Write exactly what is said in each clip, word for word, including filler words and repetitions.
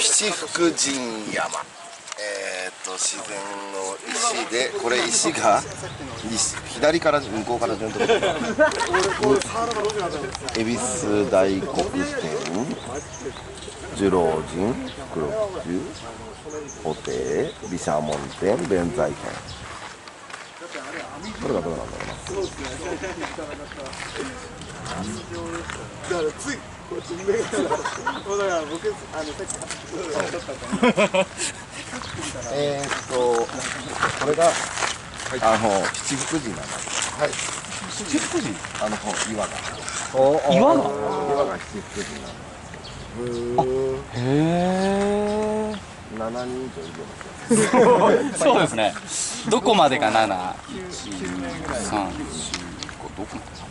七福神山。えー、っと自然の石で、これ石が石左から向こうから順と恵比寿大黒天、寿老人、福六十、布袋、毘沙門天、弁財天。これがどうなんだろうな。だからついこっち目がだから僕あのさっきえーっとこれがあの七福神なんです。はい。七福神あの岩が岩が岩が七福神なんです。 へえ。 七人以上いますよ。 そうですね。どこまでが七、一、二、三、四、五どこまで？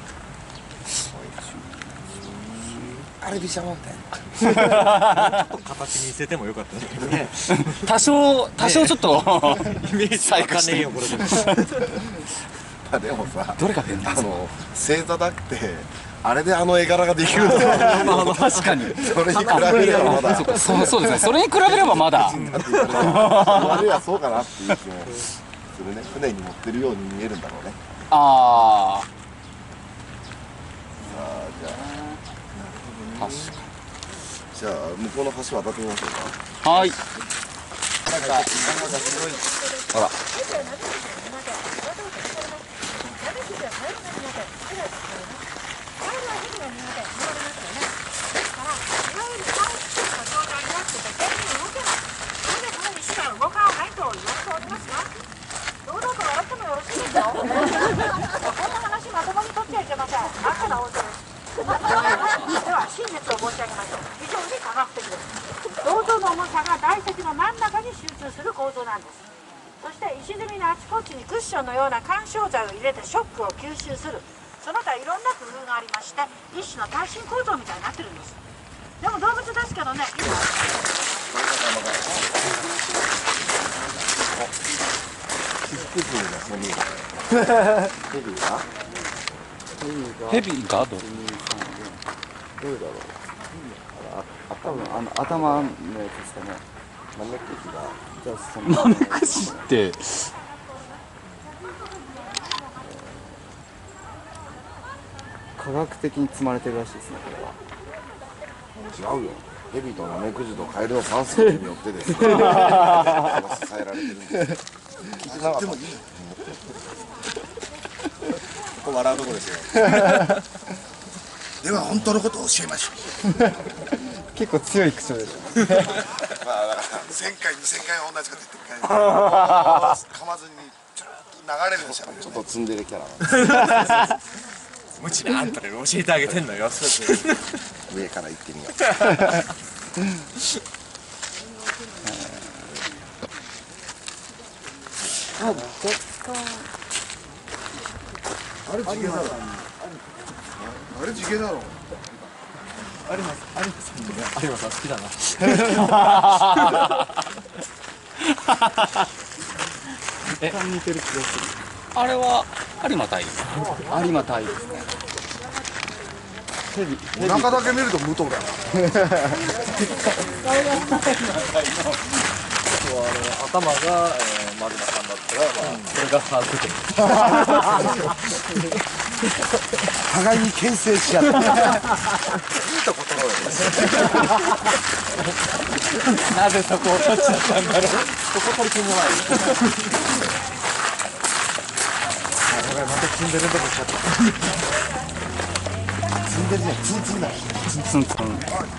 あれ毘沙門天。 ちょっと形見せてもよかったんだけどね。 多少多少ちょっとイメージわかんねえよこれで。 でもさ、 どれが弁ですか？ あの星座だってあれであの絵柄ができるんだよ。 確かに。 それに比べればまだ。 そうそうですね。それに比べればまだ。 あるいはそうかなっていう気もするね。船に乗ってるように見えるんだろうね。 ああ。 さあじゃあ。 確かに。 じゃあ向こうの橋渡ってみましょうか。 はい。 なんかなんかすごい。ほら。 真実を申し上げましょう。非常に科学的です。銅像の重さが大石の真ん中に集中する構造なんです。そして石積みのあちこちにクッションのような干渉剤を入れてショックを吸収する、その他いろんな工夫がありまして、一種の耐震構造みたいになってるんです。でも動物ですけどね、今ヘビがどれ？ どれだろう。 多分あの頭のやつですかね。 ナメクジが。 じゃあそのナメクジって科学的に積まれてるらしいですね。これは。 違うよ。ヘビとナメクジとカエルの酸素によってですね。支えられてるんです。聞いてなかった。ここ笑うとこですよ。では本当のことを教えましょう。 結構強い口調でしょ。 まあだからせんかいにせんかい同じこと言ってるから噛まずにちょっと流れるんですよ。ちょっとツンデレキャラ。 無知なあんたら教えてあげてんのよ。 上から行ってみよう。 あ、若干あれ地毛だろ。あれ地毛だろ。 有馬さん、有馬さんね、有馬さん好きだな。 え、似てる気がする。あれは有馬隊。有馬隊ですね。ヘビ。 お腹だけ見ると武藤だな。 頭が、えー、丸間さんだったら、まあ、それがハートで。 互いに牽制し合って。いいとこ取ろうよ。 なぜそこを取っちゃったんだろう。 そこ取り組もない。あ、また積んでるとこしちゃった。 積んでるね。ツンツンだ。 ツンツンツン。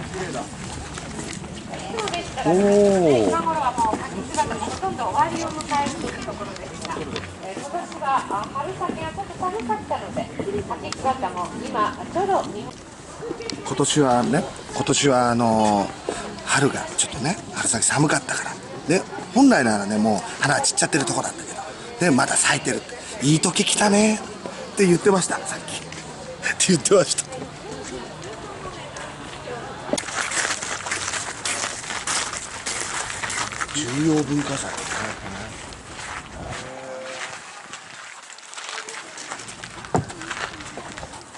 おお。今頃はもう柿姿ほとんど終わりを迎えるというところですが、えー、今年は春先がちょっと寒かったので、柿姿も今ちょうど日本。 今年はね、今年はあのー、春がちょっとね、春先寒かったから。で、本来ならね、もう花が散っちゃってるとこなんだけど、で、まだ咲いてるって。いい時来たねって言ってました、さっき。って言ってました。重要文化財。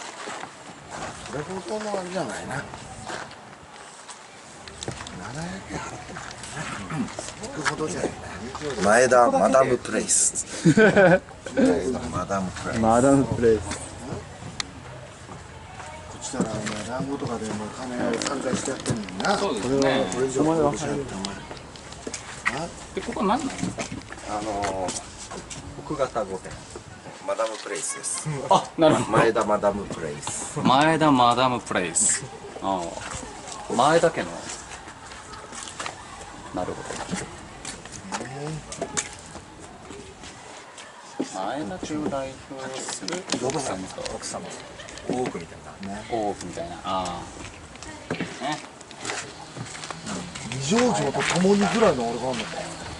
これほどのあれじゃないな。ななひゃく前田マダムプレイス。マダムプレイス。 マダムプレイス。 こっちから団子とかでも金を散財してやってんのにな。 そうですね。 これ以上これじゃやってで、ここは何なんですか？ あの奥方御殿マダムプレイスです。 あ、なるほど。 前田マダムプレイス。 前田マダムプレイス。ああ、前田家の。なるほど。前田家を代表する奥様と奥様大奥みたいなね。 大奥みたいな。ああ。ね。 二条城と共にぐらいの俺があるのか。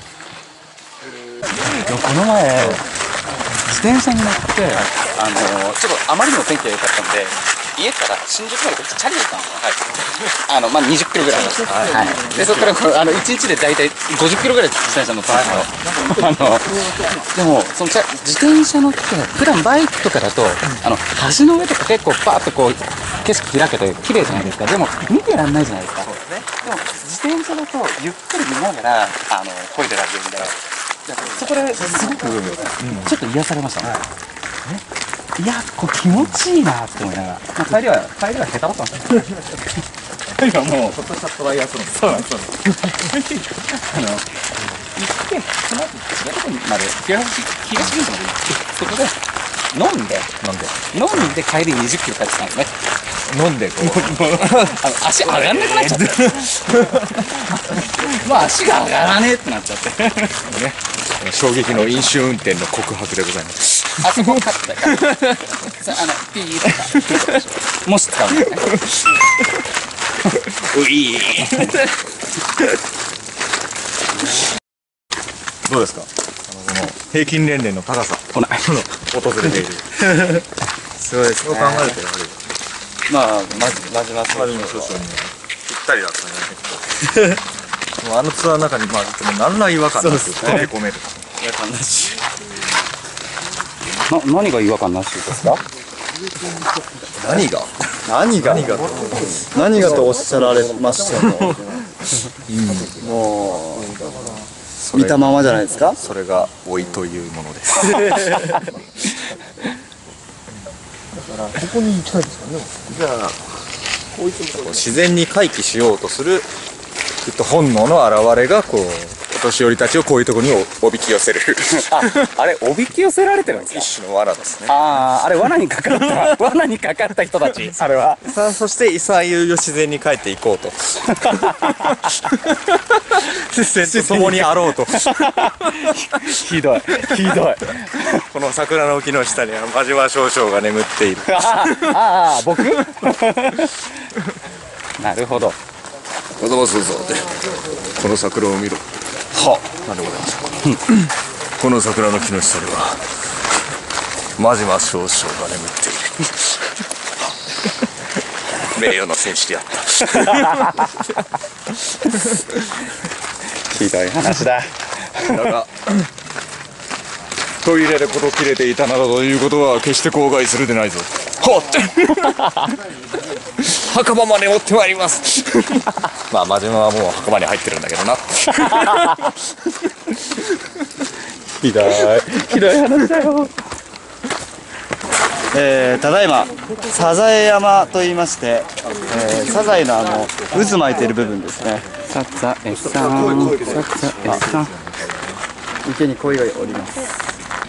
この前自転車に乗ってあのちょっとあまりにも天気が良かったので家から新宿までこっちチャリで行ったんですよ。はい、あのまあにじゅっキロぐらい。はい。でそこからあのいちにちで大体ごじゅっキロぐらい自転車乗ったんですよ。あのでもそのチャ自転車乗って普段バイクとかだとあの橋の上とか結構パーッとこう景色開けて綺麗じゃないですか。でも見てらんないじゃないですか。でも自転車だとゆっくり見ながらあの漕いでられるんで。そこですごくちょっと癒されましたね。いや、これ気持ちいいなって思いながら、まあ、帰りは帰りは下手だったんですよ。帰りはもうちょっとしたトライアスロン。そうなんです。あの行ってその後違うところまで東東銀座まで行ってそこで飲んで飲んで飲んで帰りにじゅっキロ帰ってきたんですね。飲んでこうあの足上がんなくなっちゃってまあ足が上がらねえってなっちゃってね。 衝撃の飲酒運転の告白でございます。 あそこカットだからあのピーとかもし使うんだよね。 ういどうですか、あのこの平均年齢の高さほら訪れているすごいですね。 そう考えるとやはりまあまじまじますマジの少々にぴったりだったんじゃないかともうあのツアーの中にまあ実は何ら違和感なく溶け込める。 違和感なし。な何が違和感なしですか？ 何が何が何が何がとおっしゃられましたの？もう見たままじゃないですか？ それが老いというものです。 ここに行きたいですかね。じゃあこういつも自然に回帰しようとするきっと本能の表れがこうお年寄りたちをこういうところにおびき寄せるあ、あれおびき寄せられてるんですか？ 一種の罠ですね。 ああ、あれ罠にかかった罠にかかった人たち。あれはさあそしていさゆよ自然に帰っていこうと自然と共にあろうとひどいひどい。 この桜の木の下には真島少々が眠っている。 ああ、僕なるほど。 おざますぞこの桜を見ろ。はなんでございましょうか。この桜の木の下には真島少々が眠っている名誉の戦士であった。 ひどい話だ。 だがトイレで事切れていたなどということは決して口外するでないぞ。はっ墓場まで持ってまいりますまあ真島はもう墓場に入ってるんだけどなひどいひどい話だよ。えー、ただいまサザエ山と言いまして、えー、サザエのあの渦巻いてる部分ですね。サザエさんサザエさん池に鯉がおります。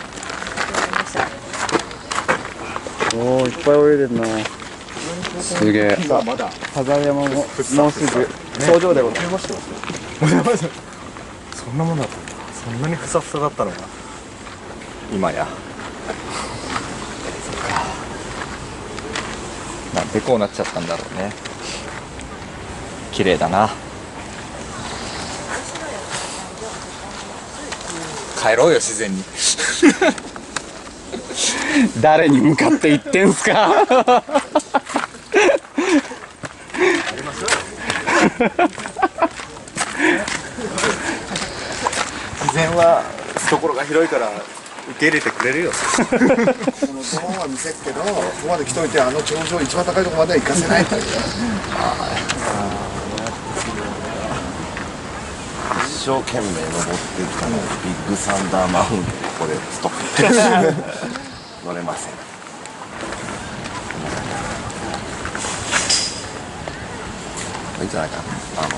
おー、いっぱい泳いでるな。すげえ。サザエ山ももうすぐ頂上でございます。 そんなもんだったんだ。そんなにふさふさだったのが今やそっかなんでこうなっちゃったんだろうね。綺麗だな。帰ろうよ自然に誰に向かって言ってんすか自然は懐が広いから受け入れてくれるよこのドローンは見せっけど、ここまで来といてあの頂上一番高いところまでは行かせないという。 生懸命登っていったのビッグサンダーマウンテンでここでストップ乗れません。いいんじゃないか、あの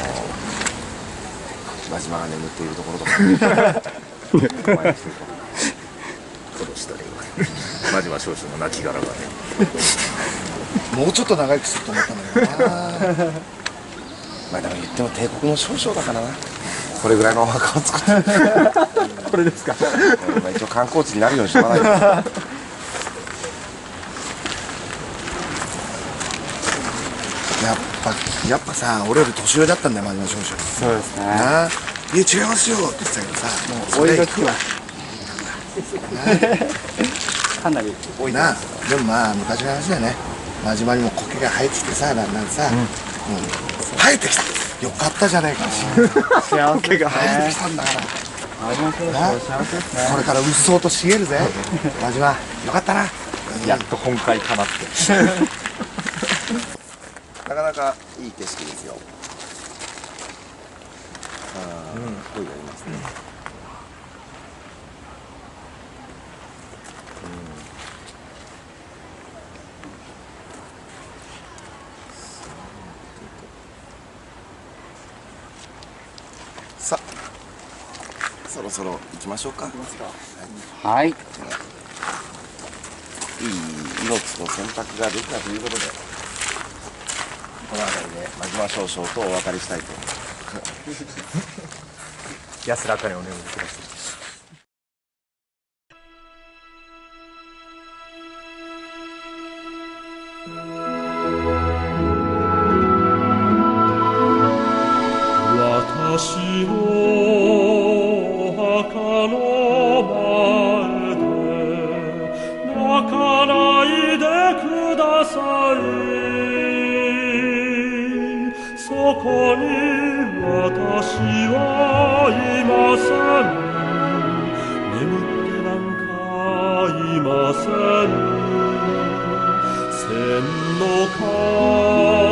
真島が眠っているところとかお前してるとこの下に真島少々の亡骸がねもうちょっと長生きすると思ったんだけどなまあでも言っても帝国の少々だからな、これぐらいのお墓を作ってこれですか。 まあ一応観光地になるようにしとかないとやっぱやっぱさ、俺より年上だったんだよ、真島少々。 そうですね。 なあ、いや違いますよって言ってたけどさ、もうおいが聞くわ。かなり多いなあ、でもまあ昔の話だよね。真島にも苔が生えてきてさ、だんだんさ、うん、生えてきた。よかったじゃないか。 幸せが生えてきたんだから。 ありがとうございます。幸せですね。 これからうっそうと茂るぜ。真島、よかったな。 やっと本会かなってなかなかいい景色ですよ。ああ、うん、鯉がいますね。さあ、そろそろ行きましょうか。 はい。 いい命の選択ができたということで、この辺りで真島少々とお別れしたいと。 安らかにお眠りください。 私の墓の前で泣かないでください。そこに私はいません。眠ってなんかいません。千の川